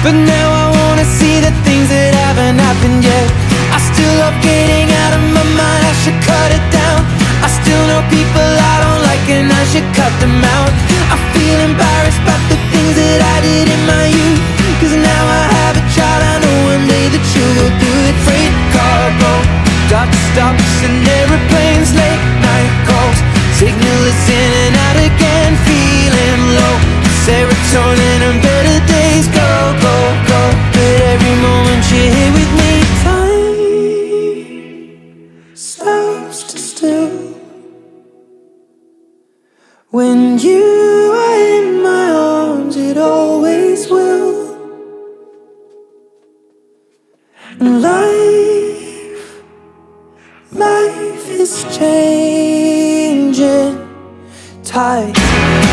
but now I wanna see the things that haven't happened yet. I still love getting out of my mind, I should cut it down. I still know people I don't like and I should cut them out. I feel embarrassed about the things that I did in my youth, cause now I have a child, I know one day that she'll go through it. Freight car broke, dock stops and airplanes, late night calls, signal is in and out again, feeling low. Serotonin and better days go, go, go, but every moment you're here with me, time stops to still. When you are in my arms, it always will. Life is changing. Tide